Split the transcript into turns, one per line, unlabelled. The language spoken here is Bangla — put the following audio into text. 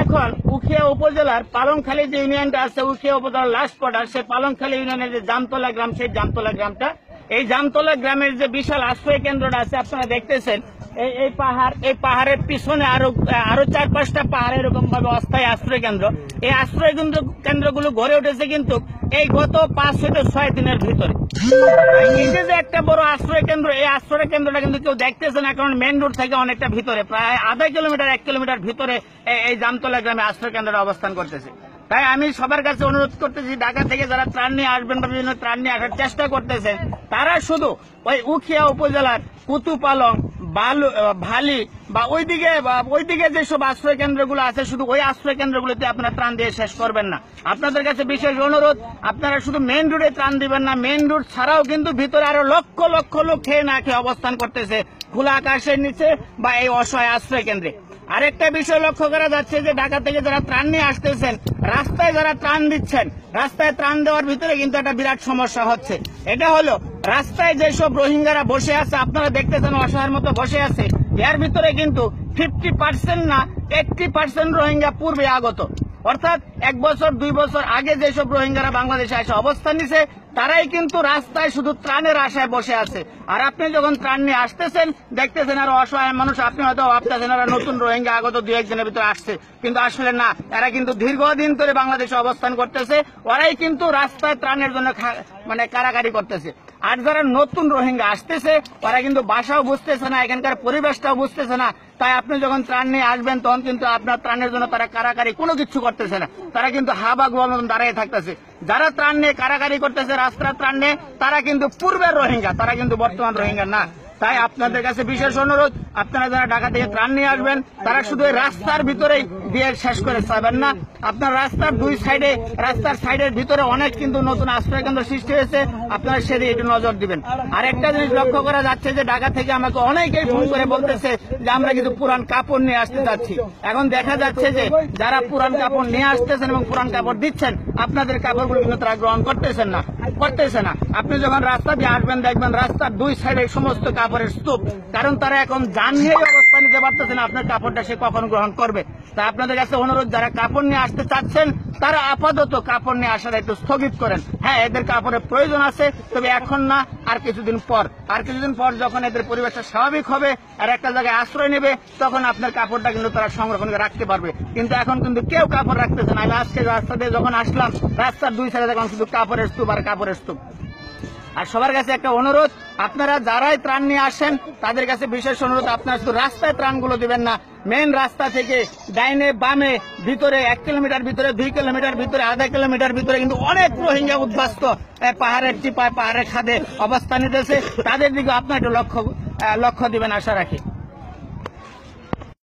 এখন উখিয়া উপজেলার পালংখালী যে ইউনিয়নটা আছে, উখিয়া উপজেলার লাস্ট বর্ডার, সেই পালংখালী ইউনিয়নের যে জামতলা গ্রাম, সেই জামতলা গ্রামটা, এই জামতলা গ্রামের যে বিশাল আশ্রয় কেন্দ্রটা আছে আপনারা দেখতেছেন, এই পাহাড়ের পিছনে আরো 4-5টা পাহাড় এরকম ভাবে অস্থায়ী আশ্রয় কেন্দ্র। এই আশ্রয় কেন্দ্রগুলো গড়ে উঠেছে কিন্তু এই গত 5 থেকে 6 দিনের ভিতরে। এই যে একটা বড় আশ্রয় কেন্দ্র, এই আশ্রয় কেন্দ্রটা কিন্তু কেউ দেখতেছে না, কারণ মেন রোড থেকে অনেকটা ভিতরে, প্রায় আধা কিলোমিটার 1 কিলোমিটার ভিতরে এই জামতলা গ্রামে আশ্রয় কেন্দ্রটা অবস্থান করতেছে। তাই আমি সবার কাছে অনুরোধ করতেছি, ঢাকা থেকে যারা ত্রাণ নিয়ে আসবেন বা বিভিন্ন ত্রাণ নিয়ে আসার চেষ্টা করতেছেন, তারা শুধু ওই উখিয়া উপজেলার কুতুপালং, ভালি বা ওইদিকে যেসব আশ্রয় কেন্দ্রগুলো আছে, শুধু ওই আশ্রয় কেন্দ্রগুলোতে আপনারা ত্রাণ দিয়ে শেষ করবেন না। আপনাদের কাছে বিশেষ অনুরোধ, আপনারা শুধু মেইন রোডে ত্রাণ দিবেন না, মেইন রোড ছাড়াও কিন্তু ভিতরে আরো লক্ষ লক্ষ লোক খেয়ে না খেয়ে অবস্থান করতেছে খোলা আকাশের নিচে বা এই অসহায় আশ্রয় কেন্দ্রে। আরেকটা বিষয় লক্ষ্য করা যাচ্ছে যে ঢাকা থেকে যারা ত্রাণ নিয়ে আসতেছেন, রাস্তায় যারা ত্রাণ দিচ্ছেন, রাস্তায় ত্রাণ দেওয়ার ভিতরে কিন্তু একটা বিরাট সমস্যা হচ্ছে। এটা হলো, রাস্তায় যেসব রোহিঙ্গারা বসে আছে, আপনারা দেখতেছেন অসহায়ের মতো বসে আছে, এর ভিতরে কিন্তু 50% না 80% রোহিঙ্গা পূর্বে আগত, অর্থাৎ 1 বছর 2 বছর আগে যেসব রোহিঙ্গারা বাংলাদেশে এসে অবস্থান নিছে, তারাই কিন্তু রাস্তায় শুধু ত্রাণের আশায় বসে আছে। আর আপনি যখন ত্রাণ নিয়ে আসতেছেন, দেখতেছেন আর অসহায় মানুষ, আপনি হয়তো ভাবতেছেন এরা নতুন রোহিঙ্গা আগত 2-1 দিনের ভিতরে আসছে, কিন্তু আসলে না, এরা কিন্তু দীর্ঘদিন ধরে বাংলাদেশে অবস্থান করতেছে, ওরাই কিন্তু রাস্তায় ত্রাণের জন্য কারাকারি করতেছে। আর যারা নতুন রোহিঙ্গা আসতেছে, ওরা কিন্তু ভাষাও বুঝতেছে না, এখানকার পরিবেশটাও বুঝতেছে না। তাই আপনি যখন ত্রাণ নিয়ে আসবেন, তখন কিন্তু আপনার ত্রাণের জন্য তারা কারাকারি কোনো কিছু করতেছে না, তারা কিন্তু হাবাগুয়ার মতন দাঁড়িয়ে থাকতেছে। যারা ত্রাণ নিয়ে কারাকারি করতেছে, রাস্তার ত্রাণ নিয়ে, তারা কিন্তু পূর্বের রোহিঙ্গা, তারা কিন্তু বর্তমান রোহিঙ্গা না। তাই আপনাদের কাছে বিশেষ অনুরোধ, আপনারা যারা ঢাকা থেকে ত্রাণ নিয়ে আসবেন, তারা শুধু রাস্তার ভিতরেই দিয়ে শেষ করে যাবেন না। আপনার রাস্তার রাস্তার সাইডের ভিতরে অনেক কিন্তু নতুন আশ্রয় কেন্দ্র সৃষ্টি হয়েছে, আপনারা সেদিকে একটু নজর দিবেন। আর একটা জিনিস লক্ষ্য করা যাচ্ছে যে ঢাকা থেকে আমাকে অনেকেই ফোন করে বলতেছে যে আমরা কিন্তু পুরান কাপড় নিয়ে আসতে যাচ্ছি। এখন দেখা যাচ্ছে যে যারা পুরান কাপড় নিয়ে আসতেছেন এবং পুরান কাপড় দিচ্ছেন, আপনাদের কাপড়গুলো কিন্তু তারা গ্রহণ করতেছে না। আপনি যখন রাস্তা দিয়ে আসবেন, দেখবেন রাস্তার 2 সাইডে সমস্ত কাপড়ের স্তূপ, কারণ তারা এখন জান নিয়ে অবস্থা নিতে পারতেছে না আপনার কাপড়টা সে কখন গ্রহণ করবে। তাই আপনাদের কাছে অনুরোধ, যারা কাপড় নিয়ে আসতে চাচ্ছেন, তারা আপাতত কাপড় নিয়ে আসাটা একটু স্থগিত করেন। হ্যাঁ, এদের কাপড়ের প্রয়োজন আছে, তবে এখন না, আর কিছুদিন পর যখন এদের পরিবেশটা স্বাভাবিক হবে আর একটা জায়গায় আশ্রয় নেবে, তখন আপনার কাপড়টা কিন্তু তারা সংরক্ষণ করে রাখতে পারবে। কিন্তু এখন কিন্তু কেউ কাপড় রাখতেছে না। আমি আজকে রাস্তা দিয়ে যখন আসলাম, রাস্তার 2 সাইডে দেখলাম শুধু কাপড়ের স্তূপ আর কাপড়ের স্তূপ। আর সবার কাছে একটা অনুরোধ, আপনারা যারাই ত্রাণ নিয়ে আসেন, তাদের কাছে বিশেষ অনুরোধ, আপনারা শুধু রাস্তায় ত্রাণগুলো দিবেন না, মেন রাস্তা থেকে ডাইনে বামে ভিতরে 1 কিলোমিটার ভিতরে, 2 কিলোমিটার ভিতরে, আধা কিলোমিটার ভিতরে কিন্তু অনেক রোহিঙ্গা উদ্বাস্ত পাহাড়ের টিপায়, পাহাড়ের খাদে অবস্থান নিতেছে, তাদের দিকে আপনার একটু লক্ষ্য দিবেন আশা রাখি।